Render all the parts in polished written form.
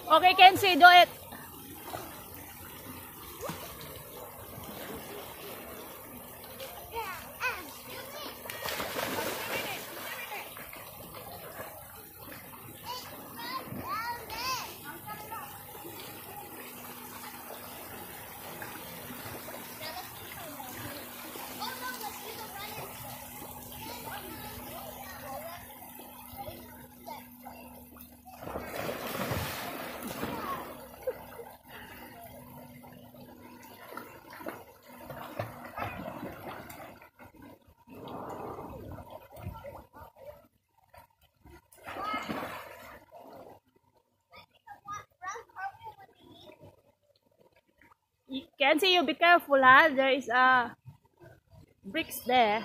Okay, Kenzie, do it. Kenzie, you be careful, huh? There is bricks there.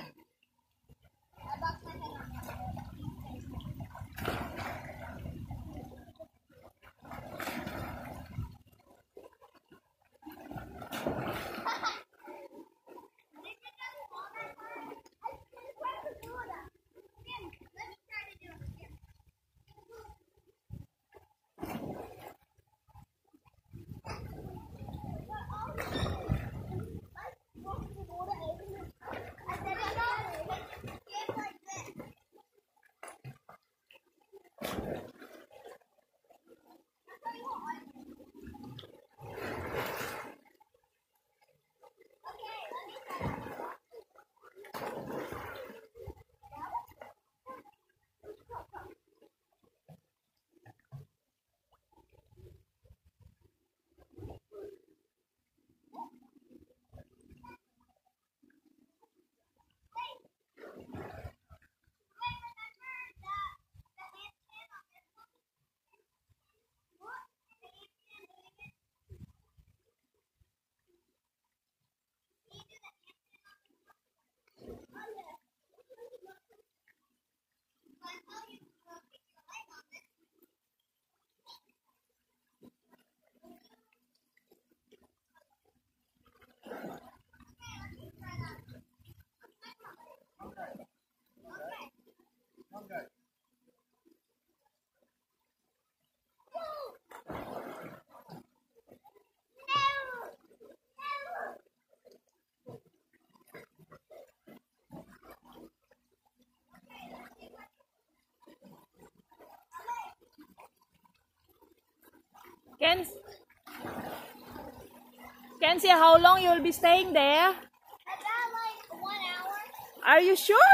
Kenzie, how long you will be staying there? About like 1 hour. Are you sure?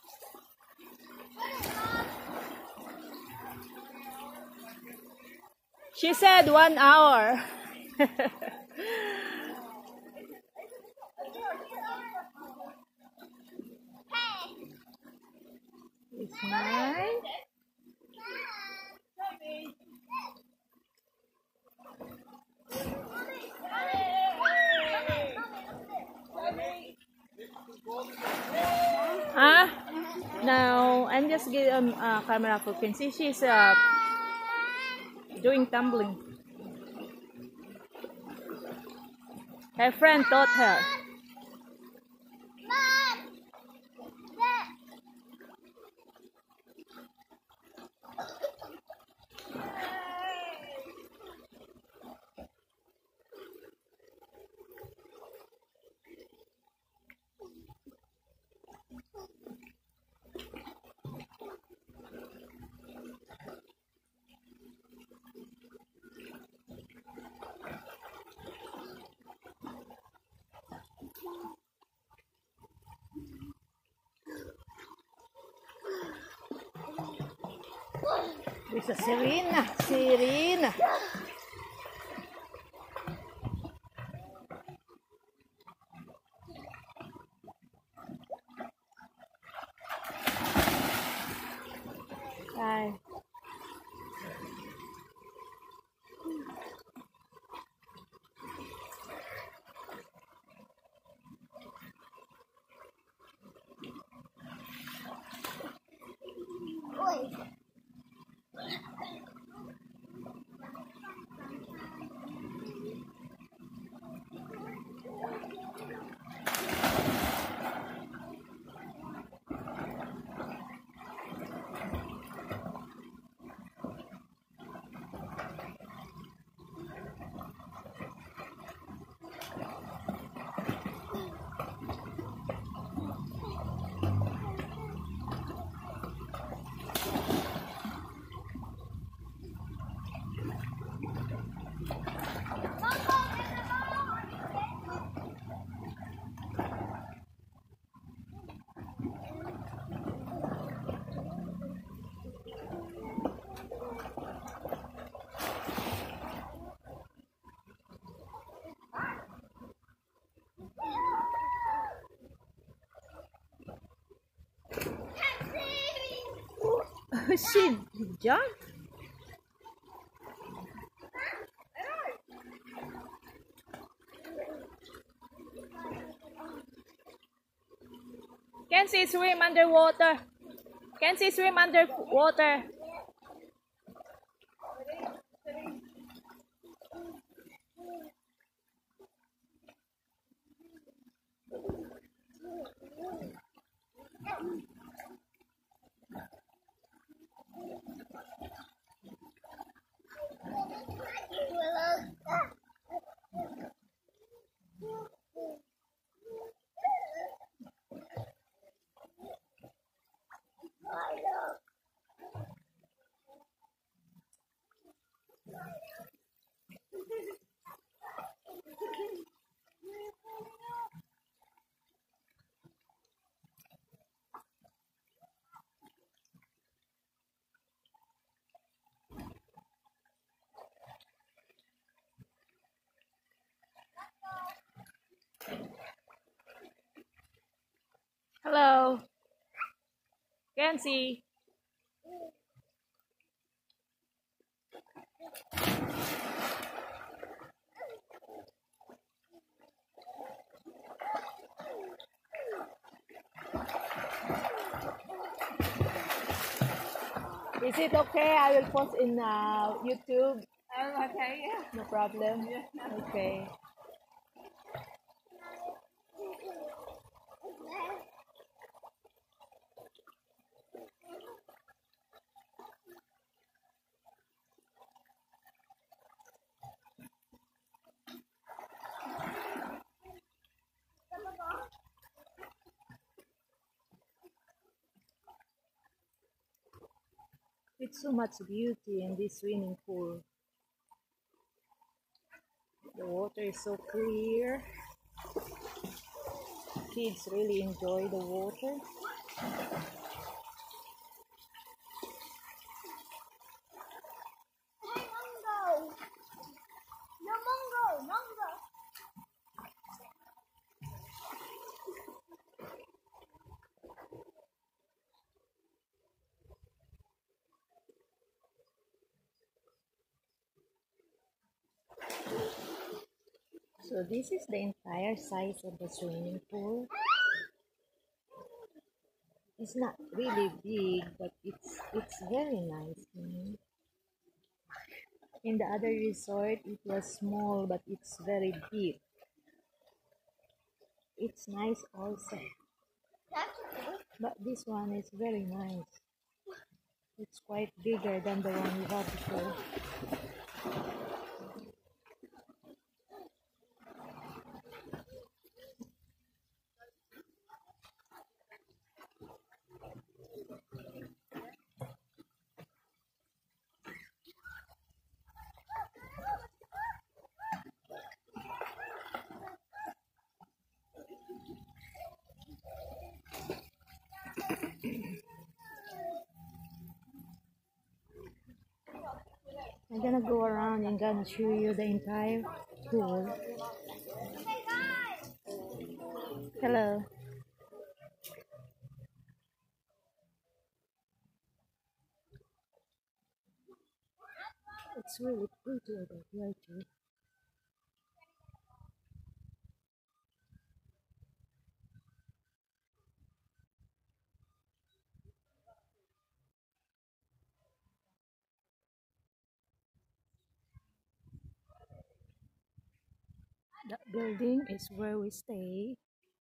She said 1 hour. It's nice. Huh? No, I'm just giving camera for Kenzie. She's doing tumbling. Her friend taught her. Bisa Serena. Bye. She jumped. Kenzie swim underwater. Kenzie swim underwater. Hello. Kenzie. Is it okay? I will post in YouTube. Oh, okay, yeah. No problem. Okay. It's so much beauty in this swimming pool. The water is so clear. Kids really enjoy the water. Hey, Mongo! No, Mongo! Mongo! So this is the entire size of the swimming pool. It's not really big, but it's very nice. In the other resort, it was small, but it's very deep. It's nice also, That's okay. but this one is very nice. It's quite bigger than the one we had before. I'm gonna go around and gonna show you the entire pool. Hey, guys! Hello. It's really pretty over here too. That building is where we stay.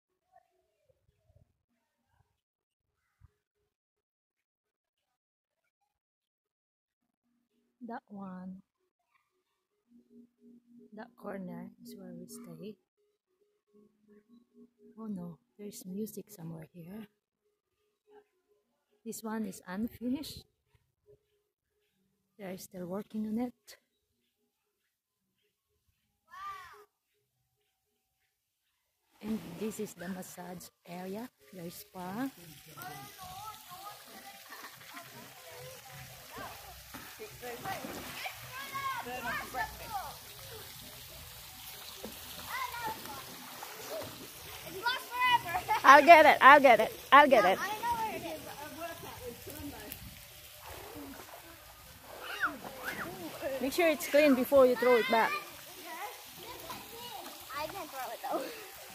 That one, that corner is where we stay. Oh no, there's music somewhere here. This one is unfinished. They're still working on it. And this is the massage area, the spa. It's lost forever! I'll get it, I'll get it, I'll get it. I know where it is. Make sure it's clean before you throw it back. I can throw it though.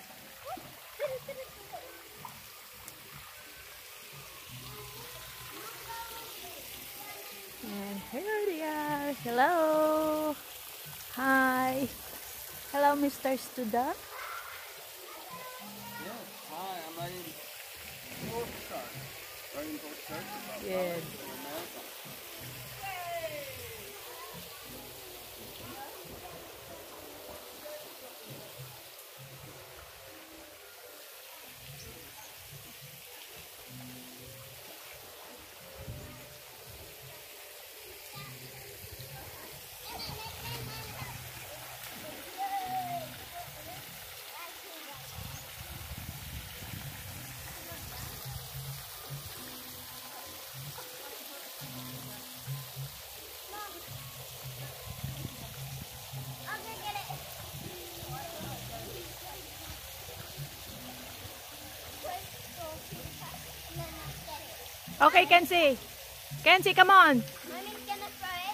And here they are. Hello. Hi. Hello, Mr. Student. Yes, hi, I'm writing postcard. Writing postcards about Yes. college in America. I'm gonna get it. And then I'll get it. Okay, Kenzie. Kenzie, come on. Mommy's gonna throw